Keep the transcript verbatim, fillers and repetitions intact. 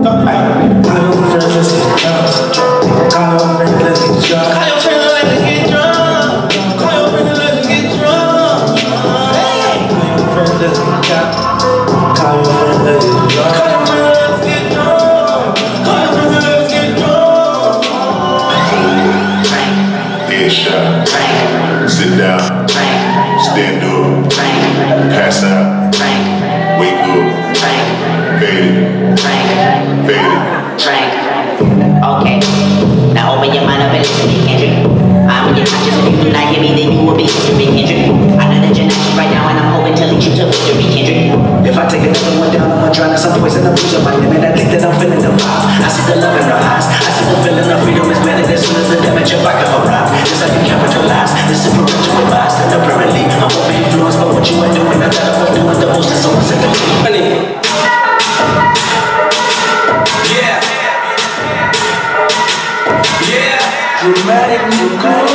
Headshot. Sit down. Stand up. Pass out. Wake up. Fade it. Fade it. Frank. Okay. Now open your mind up and listen to me, Kendrick. I'm in your conscious. If you do not hear me, then you will be history, Kendrick. I know that you're not here right now, and I'm hoping to lead you to victory, Kendrick. If I take another one down, I'ma drown in some poison, I'm losing my limit. I think that I'm feeling the vibes. I see the love in her eyes. I see the feeling of freedom is granted as soon as the damage of vodka arrives. Just like you capitalize. This is parental advice. And apparently, I'm over influenced by what you are doing. I thought I was doing the most, and so what's in the money? Yeah. Yeah. Dramatic new